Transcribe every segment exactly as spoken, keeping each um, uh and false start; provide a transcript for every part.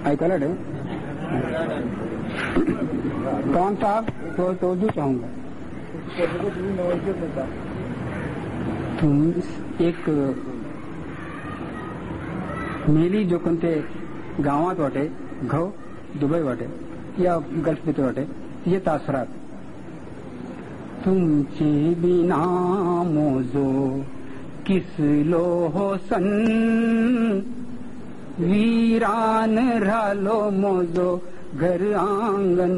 ऐकायला ठेव कौन साहब तो तोजू चाहूंगा तुम एक मेली जो कोणते गावात वाटे घव दुबई वाटे या गल्फ भितर वाटे ये तासरात तुमचे बिना मोजो किसलो हो सन वीरान रालो मोजो घर आंगन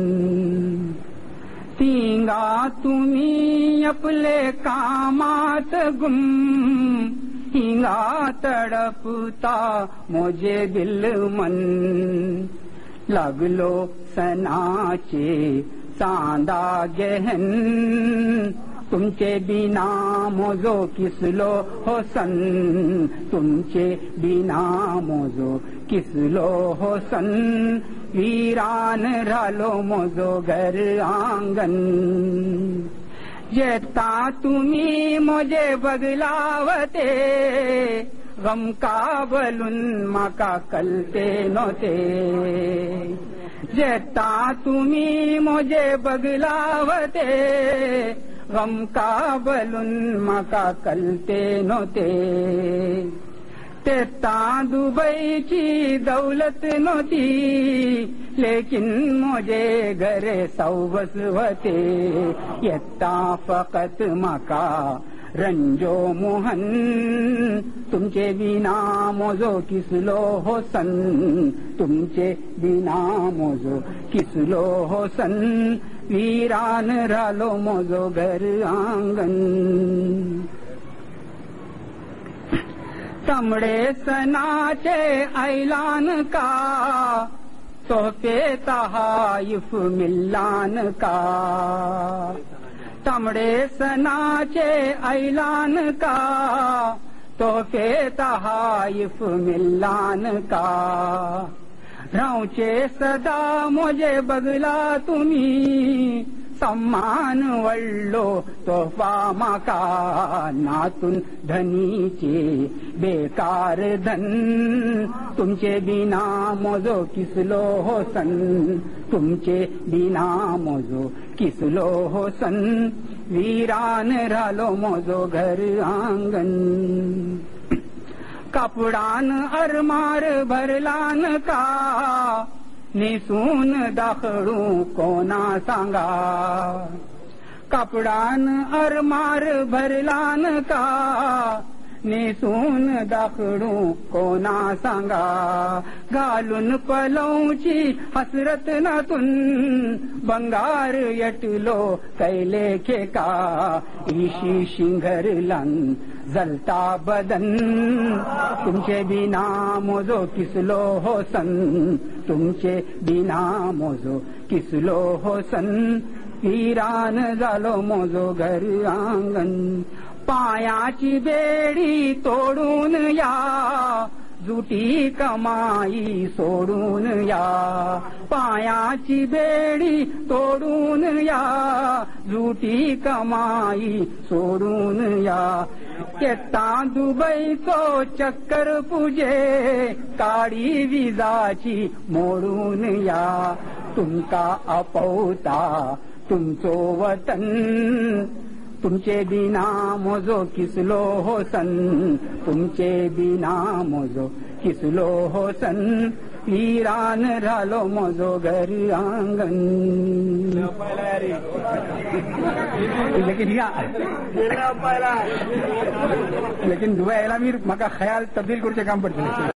तिंगा तुम्ही आपले कामात गुम हिंगा तडपता मोजे दिल मन लागलो सनाचे चांदा गहन तुमचे बिना मोजो किसलो हो सन तुमचे बिना मोजो किसलो हो सन वीरान रालो मोजो घर आंगन जेता तुम्ही मोजे बगलावते गम का बलून माका कलते नव्हते जेता तुम्ही मोजे बगलावते गम का बलून माका कलते नव्हते तेता दुबईची दौलत नव्हती लेकिन मोजे घरे सौबस होते येता फकत माका रंजो मोहन तुमचे बिना मोजो किसलो हो सन तुमचे बिना मोजो किसलो हो सन वीरान रालो मोजो घर आंगन तमडे सनाचे ऐलान का तोहफे तहाइफ मिल्लान का तमडे सनाचे ऐलान का तोहफे तहाइफ मिल्लान का रावचे सदा मोजे बगला तुम्ही सम्मान वळलो तोफा माका नातून धनीचे बेकार धन तुमचे बिना मोजो किसलो हो सन तुमचे बिना मोजो किसलो हो सन वीरान रालो मोजो घर आंगन कपडान अरमार भरलान का निसून दाखडू कोणा सांगा कपडान अरमार भरलान का निसून दाखडू कोणा सांगा घालून पलवची हसरत नातून बंगार यटलो कैले खेका इशी शिंगरलन जलता बदन तुमचे बिना मोजो किसलो हो सन तुमचे बिना मोजो किसलो हो सन वीरान झालो मोजो घर आंगन पायाची बेडी तोडून या जुटी कमाई सोडून या पायाची बेडी तोडून या जुटी कमाई सोडून या येता दुबईचो चक्कर पुजे काडी विजाची मोडून या तुमका अपवता तुमचो वतन तुमचे बिना मोजो किसलो हो सन तुमचे बिना मोजो किसलो हो सन वीरान रालो मोजो घर आंगन लेकिन लेकिन दुबईला मी माका ख्याल तब्दील करूचे काम पडते